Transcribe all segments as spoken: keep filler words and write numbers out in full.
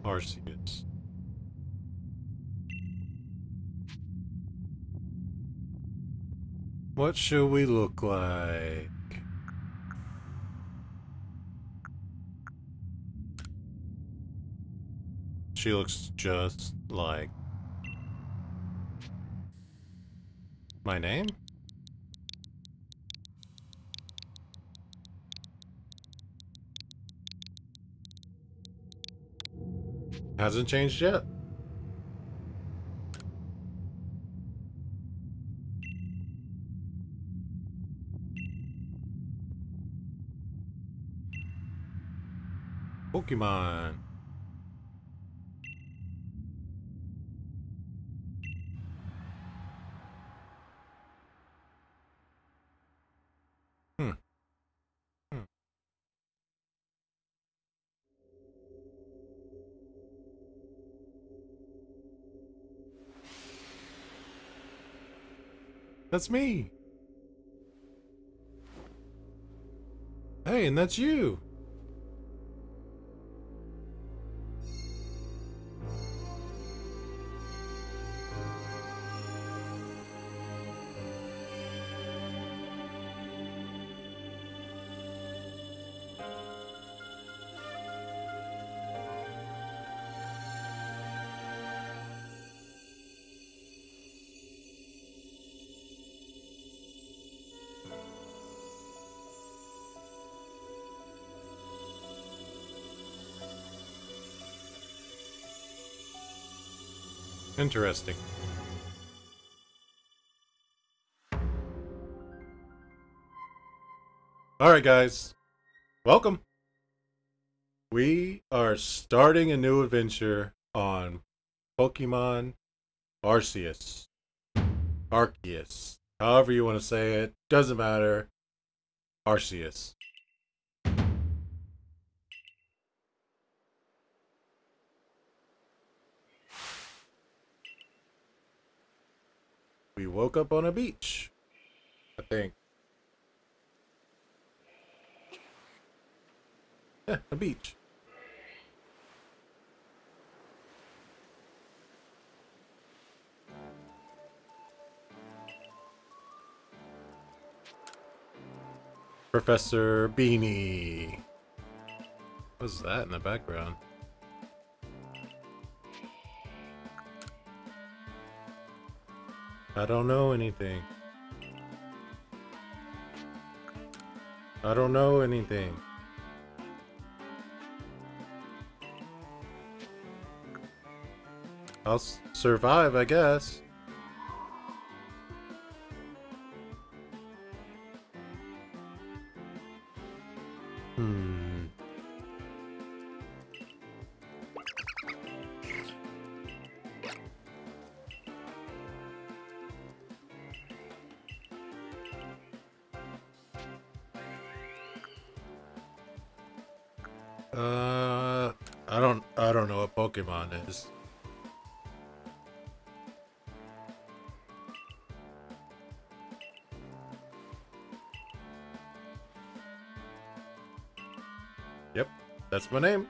Arceus. What should we look like? She looks just like my name? Hasn't changed yet. Pokemon. Hmm. Hmm. That's me. Hey, and that's you. Interesting. Alright, guys. Welcome. We are starting a new adventure on Pokemon Arceus. Arceus. However you want to say it. Doesn't matter. Arceus. We woke up on a beach. I think. Yeah, a beach. Professor Beanie. What's that in the background? I don't know anything. I don't know anything. I'll s survive, I guess. Hmm. Uh, I don't, I don't know what Pokemon is. Yep, that's my name.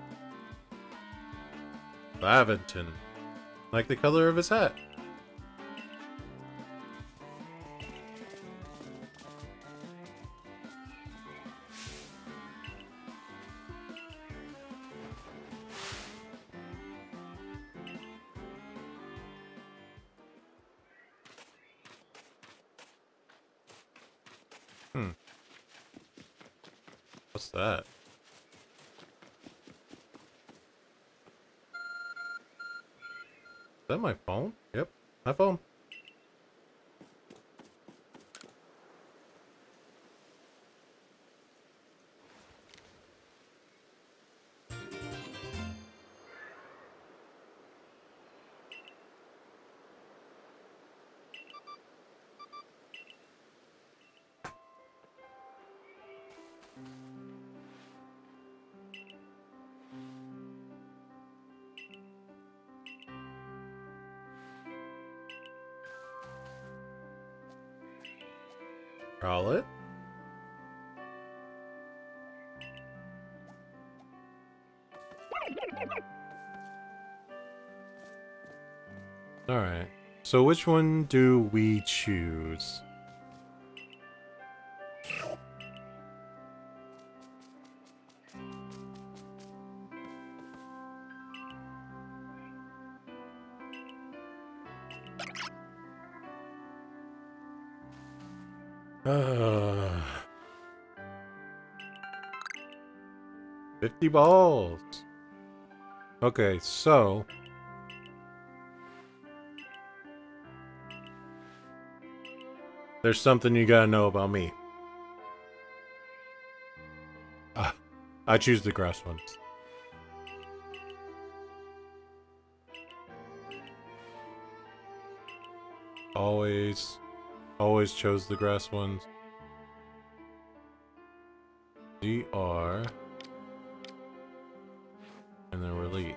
Laventon. Like the color of his hat. Hmm. What's that? Is that my phone? Yep, my phone. Rowlet? Alright. So which one do we choose? Uh, fifty balls. Okay, so there's something you gotta know about me. Uh, I choose the grass ones. Always, always chose the grass ones. G R and then release.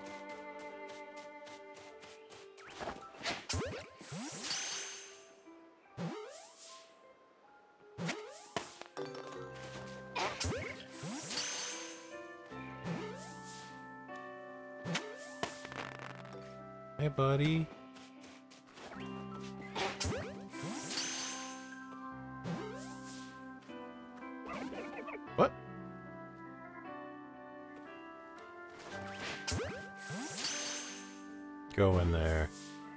Hey, buddy. What? Go in there.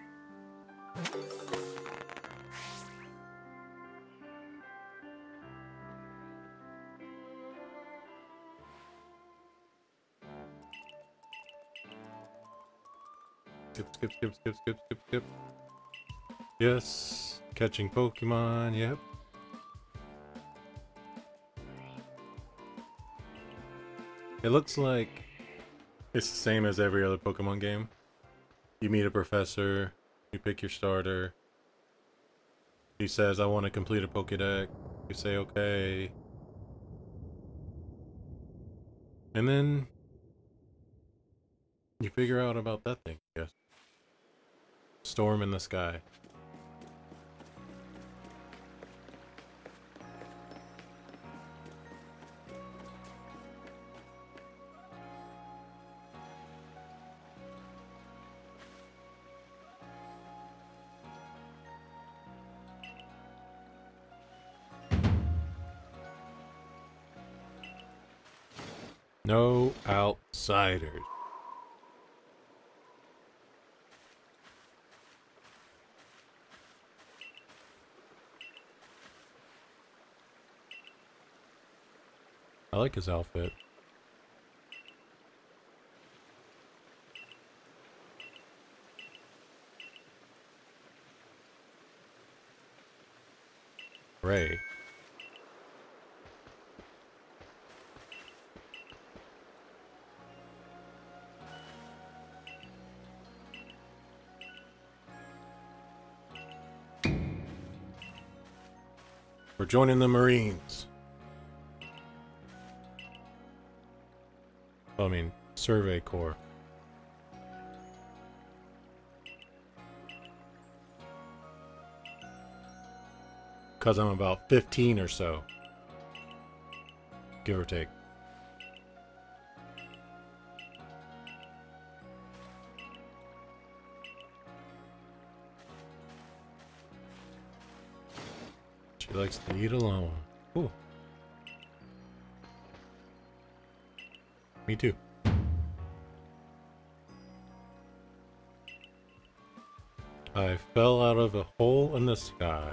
Skip, skip, skip, skip, skip, skip, skip. Yes, catching Pokemon, yep. It looks like it's the same as every other Pokemon game. You meet a professor, you pick your starter. He says, I want to complete a Pokédex. You say, okay. And then you figure out about that thing, I guess. Storm in the sky. No outsiders. I like his outfit. Ray. We're joining the Marines. I mean, Survey Corps. Because I'm about fifteen or so. Give or take. She likes to eat alone. Ooh. Me too. I fell out of a hole in the sky.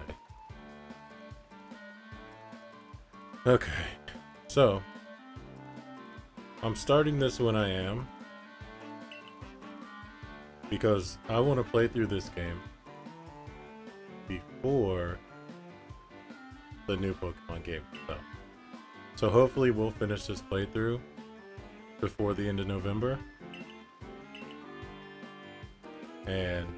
Okay, so I'm starting this when I am because I want to play through this game before the new Pokemon game. So, so hopefully we'll finish this playthrough before the end of November, and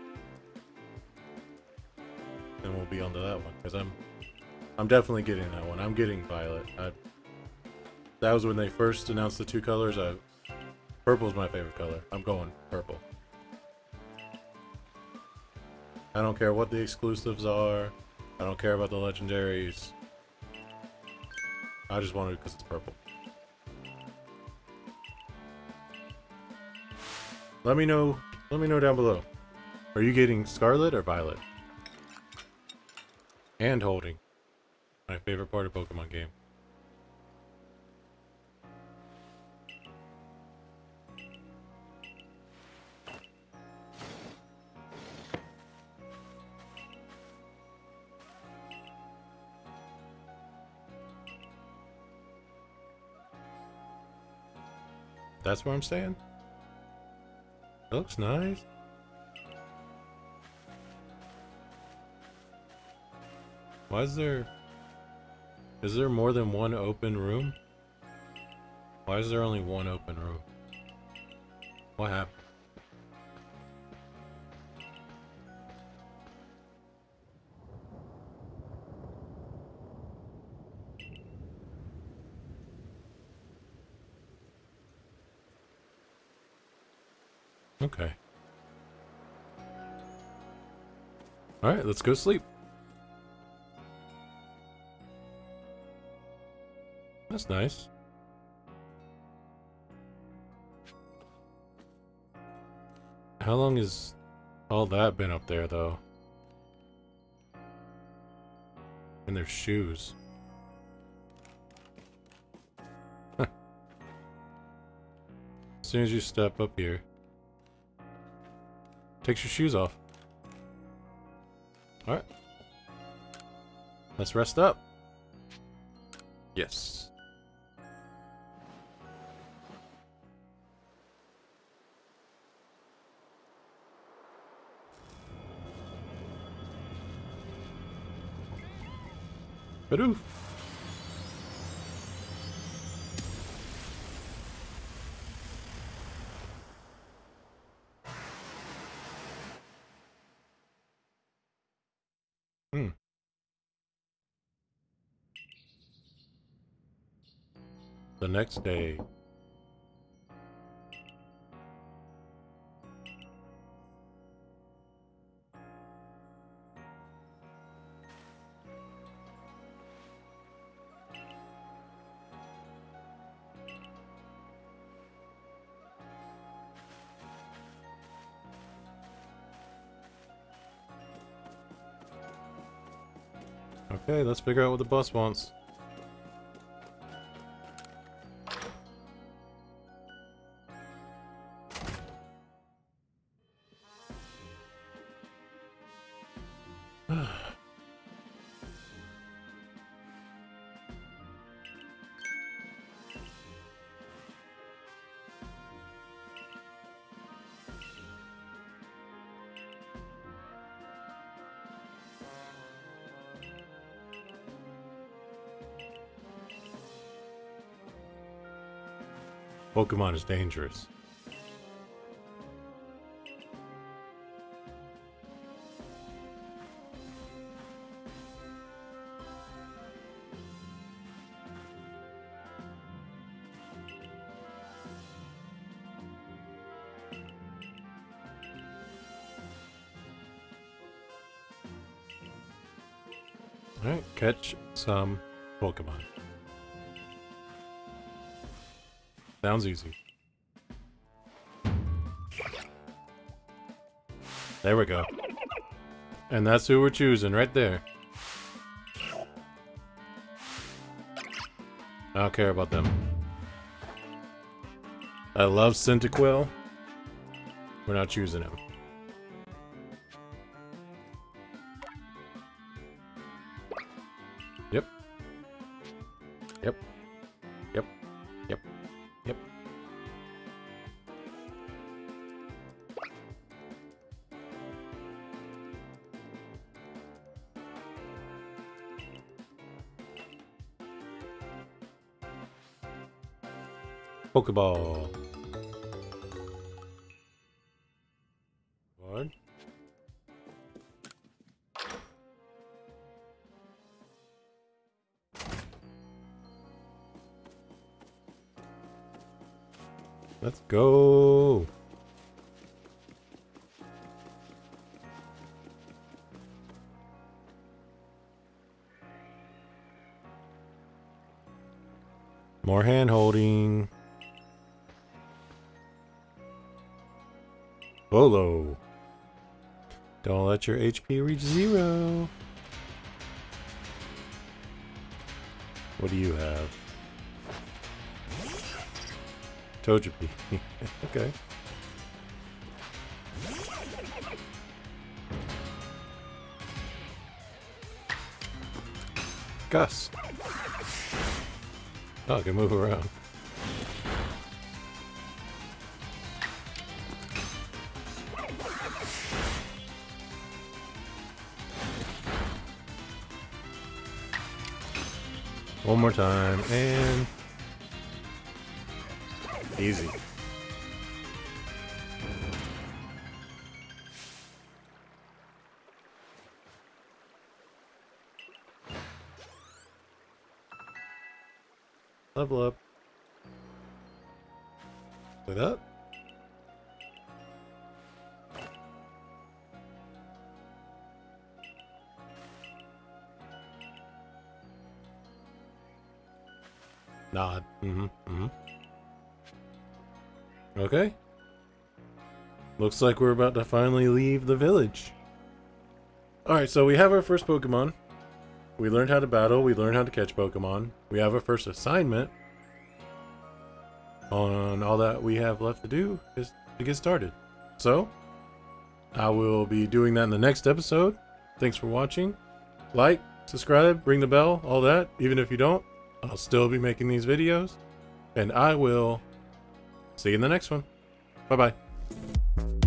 then we'll be onto that one because I'm I'm definitely getting that one. I'm getting Violet. I, that was when they first announced the two colors. I, purple's my favorite color. I'm going purple. I don't care what the exclusives are. I don't care about the legendaries. I just want it because it's purple. Let me know. Let me know down below. Are you getting Scarlet or Violet? Hand holding. My favorite part of Pokemon game. That's where I'm staying? It looks nice. Why is there... Is there more than one open room? Why is there only one open room? What happened? Okay. Alright, let's go sleep. That's nice. How long has all that been up there, though? And their shoes. Huh. As soon as you step up here, takes your shoes off. Alright. Let's rest up. Yes. Badoo. Hmm. The next day. Okay, let's figure out what the boss wants. Pokemon is dangerous. Alright, catch some Pokemon. Sounds easy. There we go. And that's who we're choosing right there. I don't care about them. I love Cyndaquil. We're not choosing him. Yep. Yep. Yep. Yep. Yep. Pokeball. What? Let's go. More hand holding. Bolo. Don't let your H P reach zero. What do you have? Togepi. Okay. Gus. Oh, I can move around. One more time, and... easy. Level up. Like that. Nod. Mm-hmm. Mm-hmm. Okay. Looks like we're about to finally leave the village. Alright, so we have our first Pokemon. We learned how to battle, we learned how to catch Pokemon. We have our first assignment. On all that we have left to do is to get started. So, I will be doing that in the next episode. Thanks for watching. Like, subscribe, ring the bell, all that. Even if you don't, I'll still be making these videos. And I will see you in the next one. Bye-bye.